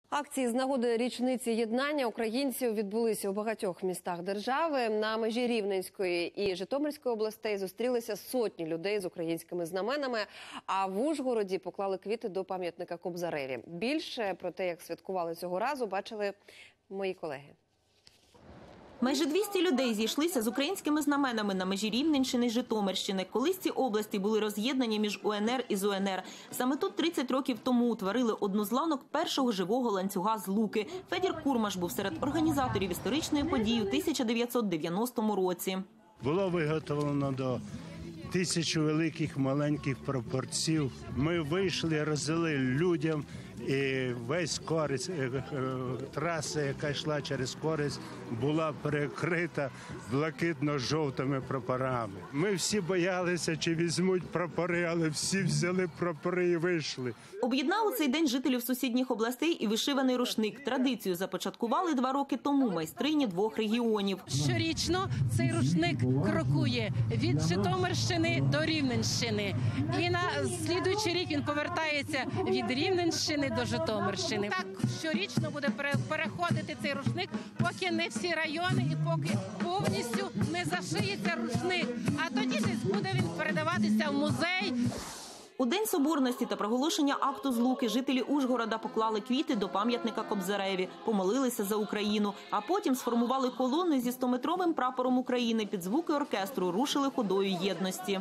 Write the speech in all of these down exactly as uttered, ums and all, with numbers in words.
Акції з нагоди річниці єднання українців відбулися у багатьох містах держави. На межі Рівненської і Житомирської областей зустрілися сотні людей з українськими знаменами, а в Ужгороді поклали квіти до пам'ятника Кобзареві. Більше про те, як святкували цього разу, бачили мої колеги. Майже двісті людей зійшлися з українськими знаменами на межі Рівненщини і Житомирщини. Колись ці області були роз'єднані між УНР і ЗУНР. Саме тут тридцять років тому утворили одну з ланок першого живого ланцюга Злуки. Федір Курмаш був серед організаторів історичної події у тисяча дев'ятсот дев'яностому році. Було виготовлено до тисячі великих маленьких прапорців. Ми вийшли, роздали людям і весь Корець, траса, яка йшла через Корець, була перекрита блакитно-жовтими прапорами. Ми всі боялися, чи візьмуть прапори, але всі взяли прапори і вийшли. Об'єднав у цей день жителів сусідніх областей і вишиваний рушник. Традицію започаткували два роки тому майстрині двох регіонів. Щорічно цей рушник крокує від Житомирщини до Рівненщини. І на слідуючий рік він повертається від Рівненщини до Житомирщини. Так щорічно буде переходити цей рушник, поки не всі райони і поки повністю не зашиється рушник. А тоді десь буде він передаватися в музей. У День Соборності та проголошення акту Злуки жителі Ужгорода поклали квіти до пам'ятника Кобзареві, помолилися за Україну, а потім сформували колону зі стометровим прапором України. Під звуки оркестру рушили ходою єдності.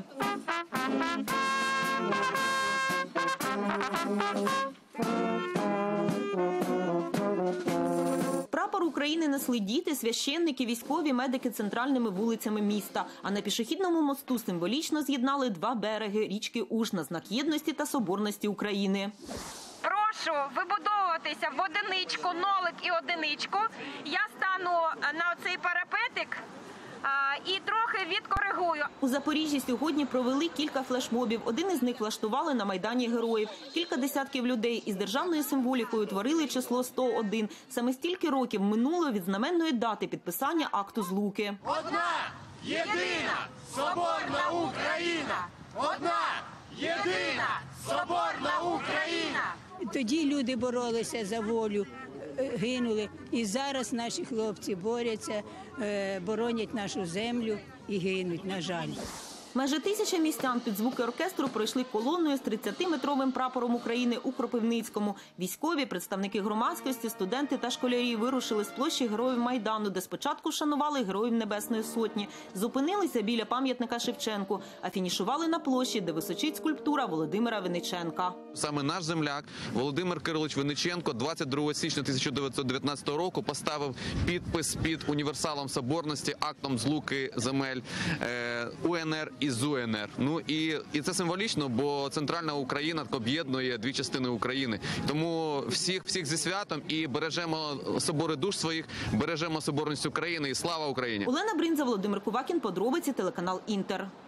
Прапор України несли діти, священники, військові, медики центральними вулицями міста. А на пішохідному мосту символічно з'єднали два береги річки Уж на знак єдності та соборності України. Прошу вибудовуватися в одиничку, нолик і одиничку. Я стану на цей парапетик і трохи відкоригую. У Запоріжжі сьогодні провели кілька флешмобів. Один із них влаштували на Майдані Героїв. Кілька десятків людей із державною символікою творили число сто один. Саме стільки років минуло від знаменної дати підписання акту Злуки. Одна, єдина, соборна Україна! Одна, єдина, соборна Україна! Тоді люди боролися за волю, гинули. І зараз наші хлопці борються, боронять нашу землю і гинуть, на жаль. Майже тисяча містян під звуки оркестру пройшли колоною з тридцятиметровим прапором України у Кропивницькому. Військові, представники громадськості, студенти та школярі вирушили з площі Героїв Майдану, де спочатку шанували Героїв Небесної Сотні. Зупинилися біля пам'ятника Шевченку, а фінішували на площі, де височить скульптура Володимира Винниченка. Саме наш земляк Володимир Кирилович Винниченко двадцять другого січня тисяча дев'ятсот дев'ятнадцятого року поставив підпис під універсалом соборності, актом Злуки земель е, УНР і ЗУНР. Ну і, і це символічно, бо центральна Україна об'єднує дві частини України. Тому всіх, всіх зі святом і бережемо собори душ своїх, бережемо соборність України і слава Україні. Олена Бринза, Володимир Кувакін, подробиці, телеканал Інтер.